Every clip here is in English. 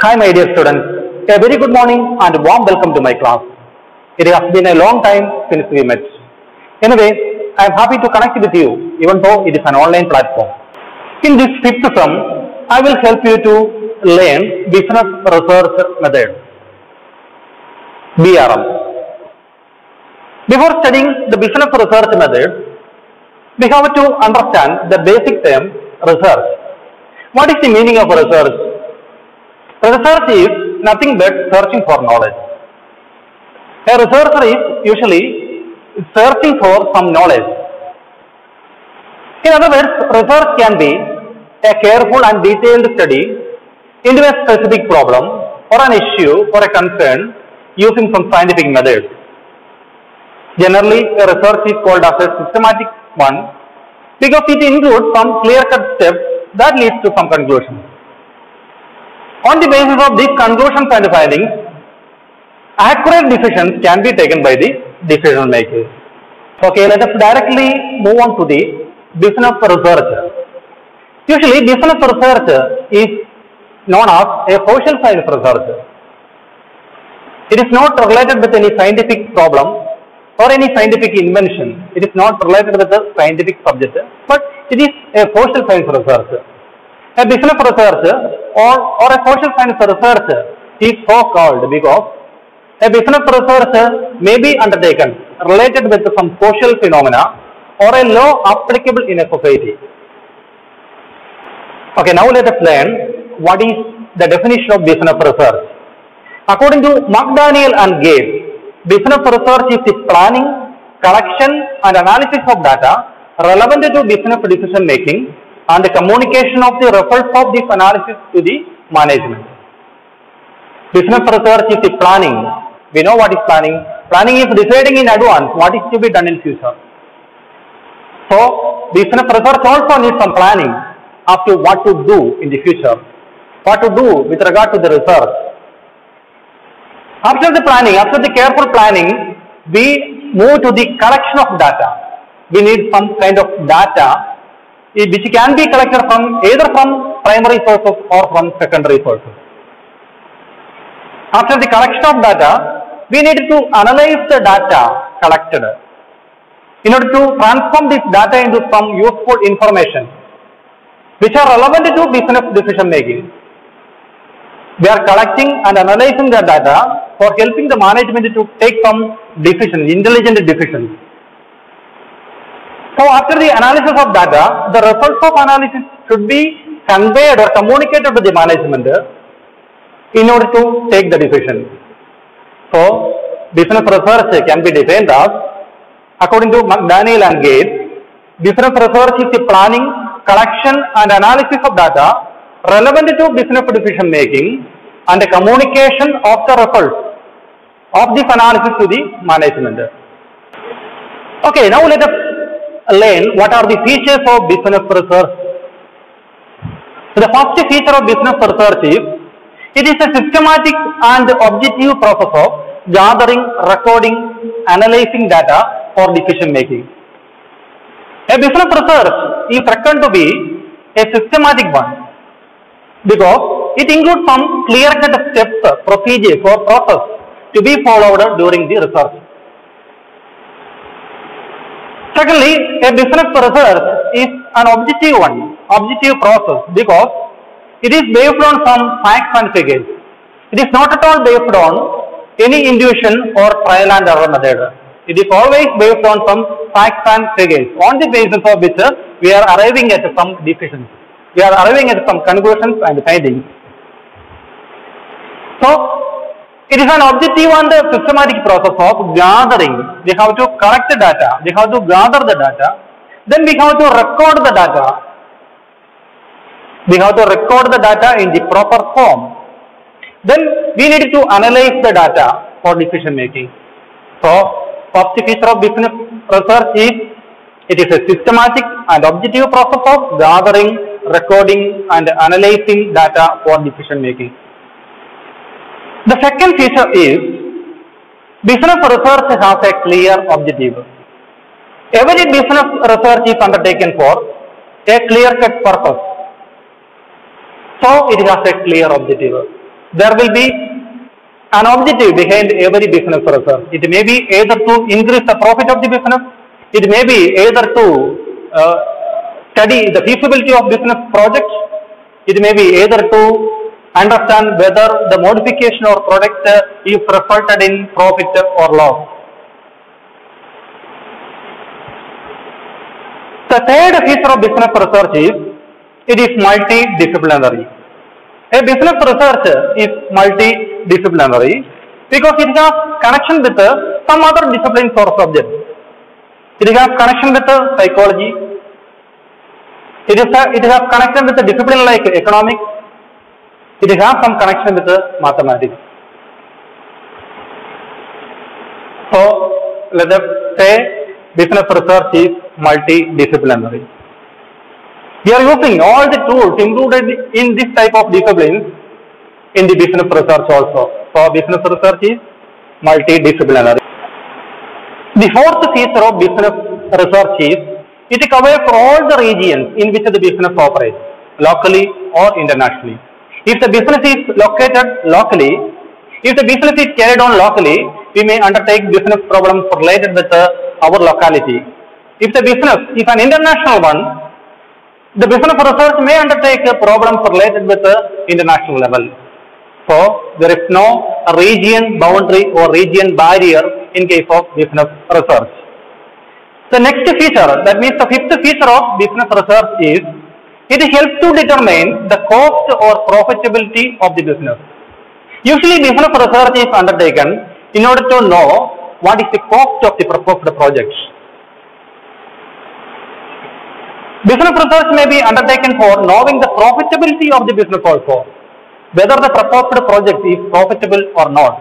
Hi my dear students, a very good morning and warm welcome to my class. It has been a long time since we met. Anyway, I am happy to connect with you even though it is an online platform. In this fifth sum, I will help you to learn business research method, BRM. Before studying the business research method, we have to understand the basic term research. What is the meaning of research? Research is nothing but searching for knowledge. A researcher is usually searching for some knowledge. In other words, research can be a careful and detailed study into a specific problem or an issue or a concern using some scientific methods. Generally, a research is called as a systematic one because it includes some clear-cut steps that leads to some conclusions. On the basis of these conclusions and findings, accurate decisions can be taken by the decision makers. Okay, let us directly move on to the business research. Usually, business research is known as a social science research. It is not related with any scientific problem or any scientific invention. It is not related with the scientific subject, but it is a social science research. A business research or a social science research is so called because a business research may be undertaken related with some social phenomena or a law applicable in a society. Okay, now let us learn what is the definition of business research. According to McDaniel and Gates, business research is the planning, collection and analysis of data relevant to business decision making and the communication of the results of this analysis to the management. Business research is the planning. We know what is planning. Planning is deciding in advance what is to be done in future. So, business research also needs some planning as to what to do in the future, what to do with regard to the research. After the planning, after the careful planning, we move to the collection of data. We need some kind of data which can be collected from either from primary sources or from secondary sources. After the collection of data, we need to analyze the data collected in order to transform this data into some useful information which are relevant to business decision making. We are collecting and analyzing the data for helping the management to take some decisions, intelligent decisions. So after the analysis of data, the results of analysis should be conveyed or communicated to the management in order to take the decision. So business research can be defined as, according to McDaniel and Gates, business research is the planning, collection and analysis of data relevant to business decision making and the communication of the results of this analysis to the management. Okay, now let us learn what are the features of business research. So the first feature of business research is, it is a systematic and objective process of gathering, recording, analyzing data for decision making. A business research is reckoned to be a systematic one because it includes some clear-cut steps, procedures or process to be followed during the research. Secondly, a business research is an objective one, objective process because it is based on some facts and figures. It is not at all based on any intuition or trial and error method. It is always based on some facts and figures on the basis of which we are arriving at some decisions. We are arriving at some conclusions and findings. So, it is an objective and systematic process of gathering. We have to collect the data, we have to gather the data, then we have to record the data. We have to record the data in the proper form. Then we need to analyze the data for decision making. So, first feature of business research is, it is a systematic and objective process of gathering, recording and analyzing data for decision making. The second feature is, business research has a clear objective. Every business research is undertaken for a clear-cut purpose. So it has a clear objective. there will be an objective behind every business research. It may be either to increase the profit of the business, it may be either to study the feasibility of business projects, it may be either to understand whether the modification or product is resulted in profit or loss. The third feature of business research is it is multidisciplinary. A business research is multidisciplinary because it has connection with some other disciplines or subjects. It has connection with psychology. It has connection with a discipline like economics. It has some connection with mathematics. So let us say business research is multidisciplinary. We are using all the tools included in this type of disciplines in the business research also. So business research is multidisciplinary. The fourth feature of business research is it covers all the regions in which the business operates, locally or internationally. If the business is located locally, if the business is carried on locally, we may undertake business problems related with our locality. If the business is an international one, the business research may undertake problems related with the international level. So there is no region boundary or region barrier in case of business research. The next feature, that means the fifth feature of business research is it helps to determine the cost or profitability of the business. Usually business research is undertaken in order to know what is the cost of the proposed projects. Business research may be undertaken for knowing the profitability of the business also, whether the proposed project is profitable or not.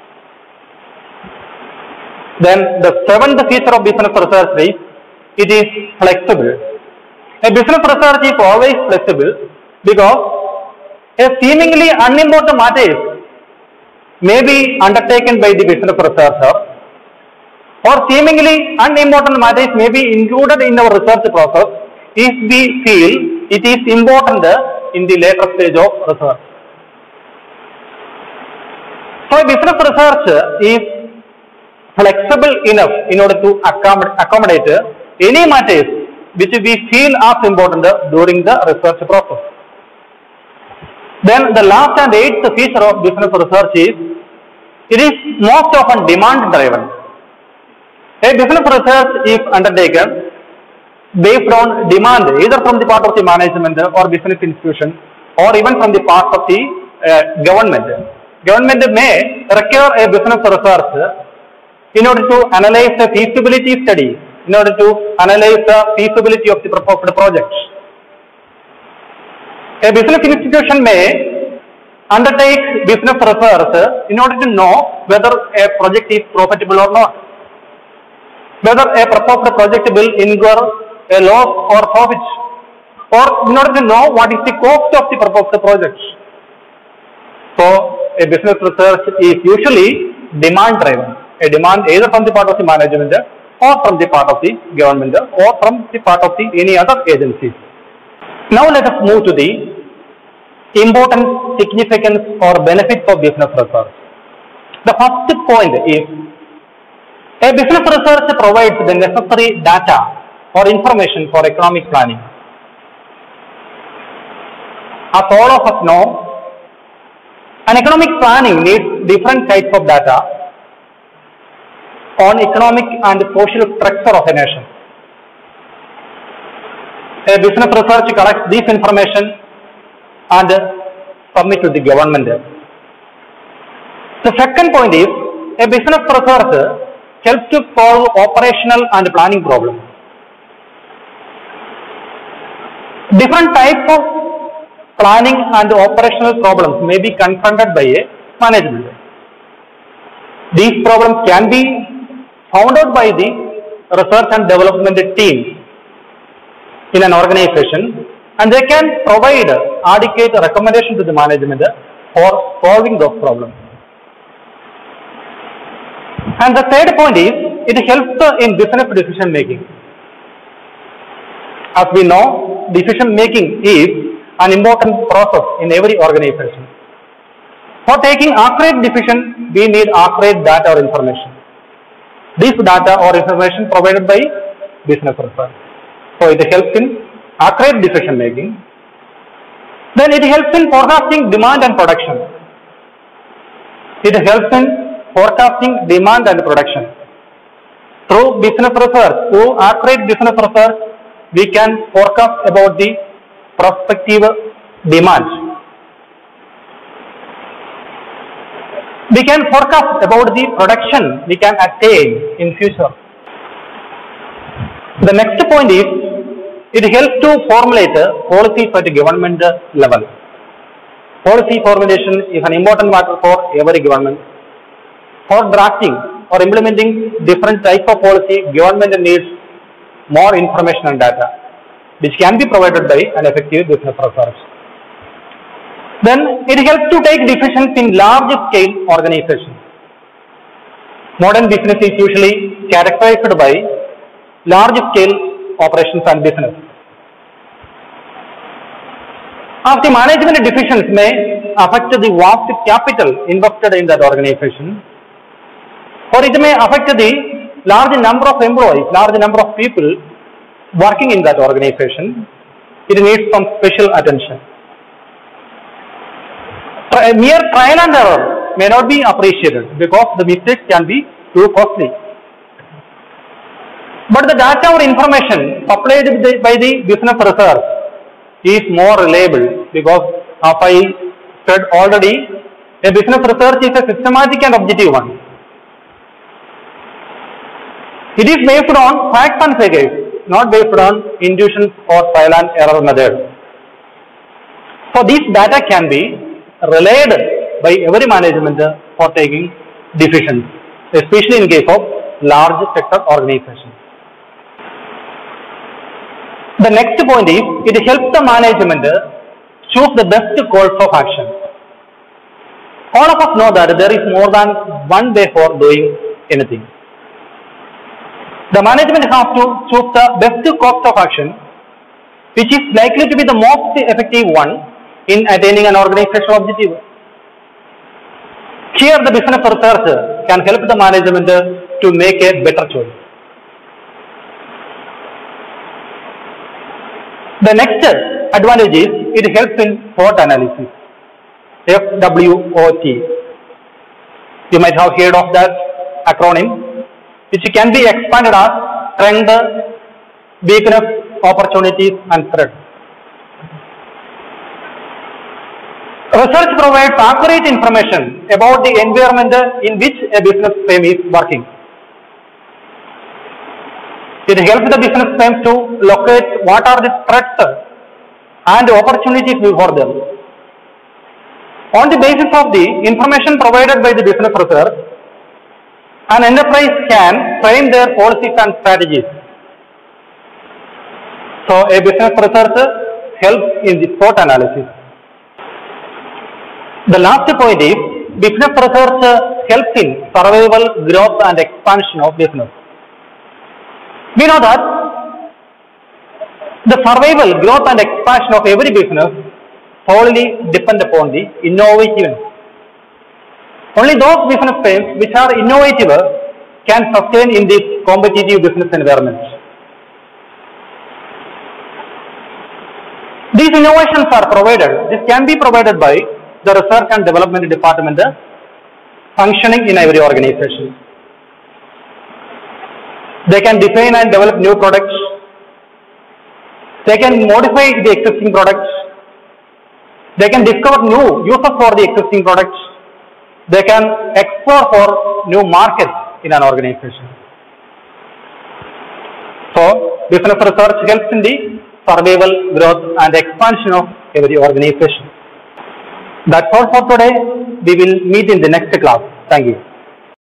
Then the seventh feature of business research is it is flexible. A business research is always flexible because a seemingly unimportant matter may be undertaken by the business researcher, or seemingly unimportant matters may be included in our research process if we feel it is important in the later stage of research. So business research is flexible enough in order to accommodate any matters which we feel as important during the research process. Then the last and eighth feature of business research is it is most often demand driven. A business research is undertaken based on demand either from the part of the management or business institution or even from the part of the government. Government may require a business research in order to analyze the feasibility study, in order to analyze the feasibility of the proposed projects. A business institution may undertake business research in order to know whether a project is profitable or not, whether a proposed project will incur a loss or profit, or in order to know what is the cost of the proposed project. So a business research is usually demand driven, a demand either from the part of the management or from the part of the government or from the part of the any other agencies. Now let us move to the importance, significance or benefits of business research. The first point is a business research provides the necessary data or information for economic planning. As all of us know, an economic planning needs different types of data on economic and social structure of a nation. A business research collects this information and submit to the government. The second point is a business research helps to solve operational and planning problems. Different types of planning and operational problems may be confronted by a management. These problems can be found out by the research and development team in an organization, and they can provide adequate recommendation to the management for solving those problems. And the third point is it helps in business decision making. As we know, decision making is an important process in every organization. For taking accurate decision, we need accurate data or information. This data or information provided by business research. So it helps in accurate decision making. Then it helps in forecasting demand and production. It helps in forecasting demand and production. Through business research, through accurate business research, we can forecast about the prospective demand. We can forecast about the production we can attain in future. The next point is, it helps to formulate policies at the government level. Policy formulation is an important matter for every government. For drafting or implementing different types of policy, government needs more information and data, which can be provided by an effective business research. Then it helps to take decisions in large scale organizations. Modern business is usually characterized by large scale operations and business. As the management decisions may affect the vast capital invested in that organization, or it may affect the large number of employees, large number of people working in that organization, it needs some special attention. A mere trial and error may not be appreciated because the mistakes can be too costly. But the data or information supplied by the business research is more reliable because, as I said already, a business research is a systematic and objective one. It is based on facts and figures, not based on intuitions or trial and error method. So these data can be relied by every management for taking decisions, especially in case of large sector organizations. The next point is, it helps the management choose the best course of action. All of us know that there is more than one way for doing anything. The management has to choose the best course of action, which is likely to be the most effective one in attaining an organizational objective. Here the business research can help the management to make a better choice. The next advantage is, it helps in SWOT analysis. SWOT. You might have heard of that acronym, which can be expanded as strength, weakness, opportunities and threats. Research provides accurate information about the environment in which a business firm is working. It helps the business firms to locate what are the threats and opportunities before them. On the basis of the information provided by the business research, an enterprise can frame their policies and strategies. So a business research helps in the SWOT analysis. The last point is, business research helps in survival, growth and expansion of business. We know that the survival, growth and expansion of every business solely depend upon the innovativeness. Only those business firms which are innovative can sustain in this competitive business environment. These innovations are provided, this can be provided by the research and development department functioning in every organization. They can define and develop new products. They can modify the existing products. They can discover new uses for the existing products. They can explore for new markets in an organization. So, business research helps in the survival, growth and expansion of every organization. That's all for today. We will meet in the next class. Thank you.